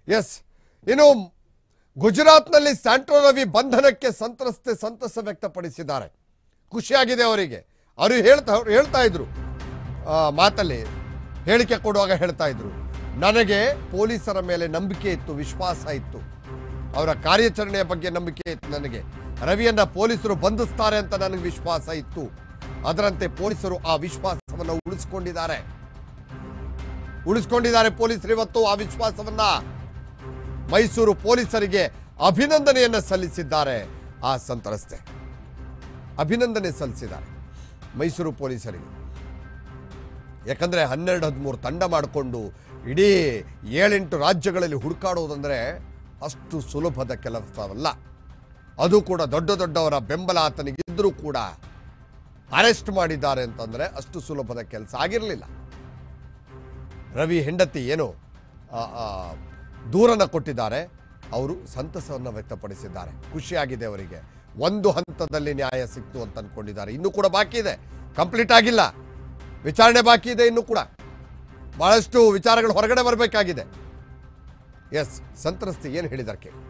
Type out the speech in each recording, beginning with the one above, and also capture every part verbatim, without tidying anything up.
S ಇನ್ನು ಗುಜರಾತ್ನಲ್ಲಿ Santro Ravi ಬಂಧನಕ್ಕೆ ಸಂತ್ರಸ್ತೆ ಸಂತಸ ವ್ಯಕ್ತಪಡಿಸಿದ್ದಾರೆ. ಖುಷಿಯಾಗಿದೆ ಅವರಿಗೆ. ಅವರು ಹೇಳ್ತಾ ಹೇಳ್ತಾ ಇದ್ರು ಮಾತಲ್ಲಿ ಹೇಳಿಕೆ ಕೊಡುವಾಗ ಹೇಳ್ತಾ ಇದ್ರು, ನನಗೆ ಪೊಲೀಸರ ಮೇಲೆ ನಂಬಿಕೆ ಇತ್ತು, ವಿಶ್ವಾಸ ಇತ್ತು, ಅವರ ಕಾರ್ಯಾಚರಣೆಯ ಬಗ್ಗೆ ನಂಬಿಕೆ ಇತ್ತು, ನನಗೆ ರವಿಯನ್ನ ಪೊಲೀಸರು ಬಂಧಿಸ್ತಾರೆ ಅಂತ ನನಗೆ ವಿಶ್ವಾಸ ಇತ್ತು. ಅದರಂತೆ ಪೊಲೀಸರು ಆ ವಿಶ್ವಾಸವನ್ನು ಉಳಿಸಿಕೊಂಡಿದ್ದಾರೆ ಉಳಿಸಿಕೊಂಡಿದ್ದಾರೆ ಪೊಲೀಸರು ಇವತ್ತು ಆ ವಿಶ್ವಾಸವನ್ನ ಮೈಸೂರು ಪೊಲೀಸರಿಗೆ ಅಭಿನಂದನೆಯನ್ನು ಸಲ್ಲಿಸಿದ್ದಾರೆ. ಆ ಸಂತ್ರಸ್ತೆ ಅಭಿನಂದನೆ ಸಲ್ಲಿಸಿದ್ದಾರೆ ಮೈಸೂರು ಪೊಲೀಸರಿಗೆ. ಯಾಕಂದ್ರೆ ಹನ್ನೆರಡು ಹದಿಮೂರು ತಂಡ ಮಾಡಿಕೊಂಡು ಇಡೀ ಏಳೆಂಟು ರಾಜ್ಯಗಳಲ್ಲಿ ಹುಡುಕಾಡುವುದಂದ್ರೆ ಅಷ್ಟು ಸುಲಭದ ಕೆಲಸವಲ್ಲ. ಅದು ಕೂಡ ದೊಡ್ಡ ದೊಡ್ಡವರ ಬೆಂಬಲ ಆತನಿಗಿದ್ದರೂ ಕೂಡ ಅರೆಸ್ಟ್ ಮಾಡಿದ್ದಾರೆ ಅಂತಂದ್ರೆ ಅಷ್ಟು ಸುಲಭದ ಕೆಲಸ ಆಗಿರಲಿಲ್ಲ. ರವಿ ಹೆಂಡತಿ ಏನು ದೂರನ್ನ ಕೊಟ್ಟಿದ್ದಾರೆ, ಅವರು ಸಂತಸವನ್ನು ವ್ಯಕ್ತಪಡಿಸಿದ್ದಾರೆ. ಖುಷಿಯಾಗಿದೆ ಅವರಿಗೆ. ಒಂದು ಹಂತದಲ್ಲಿ ನ್ಯಾಯ ಸಿಕ್ತು ಅಂತ ಅನ್ಕೊಂಡಿದ್ದಾರೆ. ಇನ್ನೂ ಕೂಡ ಬಾಕಿ ಇದೆ, ಕಂಪ್ಲೀಟ್ ಆಗಿಲ್ಲ, ವಿಚಾರಣೆ ಬಾಕಿ ಇದೆ. ಇನ್ನೂ ಕೂಡ ಬಹಳಷ್ಟು ವಿಚಾರಗಳು ಹೊರಗಡೆ ಬರಬೇಕಾಗಿದೆ. ಎಸ್, ಸಂತ್ರಸ್ತೆ ಏನು ಹೇಳಿದ್ದಾರೆ ಕೇಳಿ.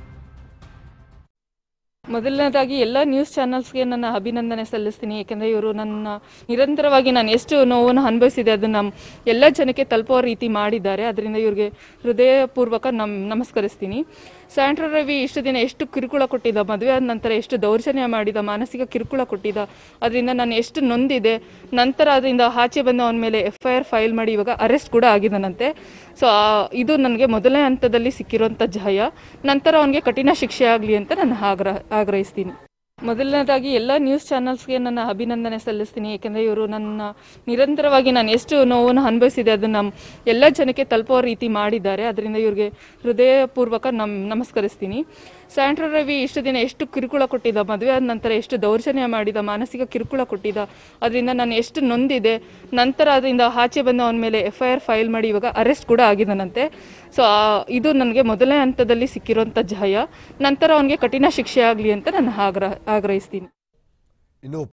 ಮೊದಲನೇದಾಗಿ ಎಲ್ಲ ನ್ಯೂಸ್ ಚಾನಲ್ಸ್ಗೆ ನನ್ನ ಅಭಿನಂದನೆ ಸಲ್ಲಿಸ್ತೀನಿ. ಏಕೆಂದರೆ ಇವರು ನನ್ನ ನಿರಂತರವಾಗಿ ನಾನು ಎಷ್ಟು ನೋವನ್ನು ಅನುಭವಿಸಿದೆ ಅದನ್ನು ಎಲ್ಲ ಜನಕ್ಕೆ ತಲುಪೋ ರೀತಿ ಮಾಡಿದ್ದಾರೆ. ಅದರಿಂದ ಇವ್ರಿಗೆ ಹೃದಯಪೂರ್ವಕ ನಮ್ ನಮಸ್ಕರಿಸ್ತೀನಿ. ಸ್ಯಾಂಟ್ರೋ ರವಿ ಇಷ್ಟು ದಿನ ಎಷ್ಟು ಕಿರುಕುಳ ಕೊಟ್ಟಿದ್ದ, ಮದುವೆ ಆದ ನಂತರ ಎಷ್ಟು ದೌರ್ಜನ್ಯ ಮಾಡಿದ, ಮಾನಸಿಕ ಕಿರುಕುಳ ಕೊಟ್ಟಿದ್ದ, ಅದರಿಂದ ನಾನು ಎಷ್ಟು ನೊಂದಿದೆ. ನಂತರ ಅದರಿಂದ ಆಚೆ ಬಂದು ಅವನ ಮೇಲೆ ಎಫ್ ಐ ಆರ್ ಫೈಲ್ ಮಾಡಿ ಇವಾಗ ಅರೆಸ್ಟ್ ಕೂಡ ಆಗಿದ್ದಾನಂತೆ. ಸೊ ಇದು ನನಗೆ ಮೊದಲನೇ ಹಂತದಲ್ಲಿ ಸಿಕ್ಕಿರುವಂಥ ಜಯ. ನಂತರ ಅವನಿಗೆ ಕಠಿಣ ಶಿಕ್ಷೆ ಆಗಲಿ ಅಂತ ನಾನು ಆಗ್ರಹ ಆಗ್ರಹಿಸ್ತೀನಿ. ಮೊದಲನೇದಾಗಿ ಎಲ್ಲ ನ್ಯೂಸ್ ಚಾನಲ್ಸ್ಗೆ ನನ್ನ ಅಭಿನಂದನೆ ಸಲ್ಲಿಸ್ತೀನಿ. ಏಕೆಂದರೆ ಇವರು ನನ್ನ ನಿರಂತರವಾಗಿ ನಾನು ಎಷ್ಟು ನೋವನ್ನು ಅನುಭವಿಸಿದೆ ಅದನ್ನು ಎಲ್ಲ ಜನಕ್ಕೆ ತಲುಪೋ ರೀತಿ ಮಾಡಿದ್ದಾರೆ. ಅದರಿಂದ ಇವ್ರಿಗೆ ಹೃದಯಪೂರ್ವಕ ನಮ್ ನಮಸ್ಕರಿಸ್ತೀನಿ. ಸ್ಯಾಂಟ್ರೋ ರವಿ ಇಷ್ಟು ದಿನ ಎಷ್ಟು ಕಿರುಕುಳ ಕೊಟ್ಟಿದ್ದ, ಮದುವೆ ಆದ ನಂತರ ಎಷ್ಟು ದೌರ್ಜನ್ಯ ಮಾಡಿದ, ಮಾನಸಿಕ ಕಿರುಕುಳ ಕೊಟ್ಟಿದ್ದ, ಅದರಿಂದ ನಾನು ಎಷ್ಟು ನೊಂದಿದೆ. ನಂತರ ಅದರಿಂದ ಆಚೆ ಬಂದು ಅವನ ಮೇಲೆ ಎಫ್ ಐ ಆರ್ ಫೈಲ್ ಮಾಡಿ ಇವಾಗ ಅರೆಸ್ಟ್ ಕೂಡ ಆಗಿದ್ದಾನಂತೆ. ಸೊ ಇದು ನನಗೆ ಮೊದಲನೇ ಹಂತದಲ್ಲಿ ಸಿಕ್ಕಿರುವಂಥ ಜಯ. ನಂತರ ಅವನಿಗೆ ಕಠಿಣ ಶಿಕ್ಷೆ ಆಗಲಿ ಅಂತ ನಾನು ಆಗ್ರಹ ಆಗ್ರಹಿಸ್ತೀನಿ. ಇನ್ನು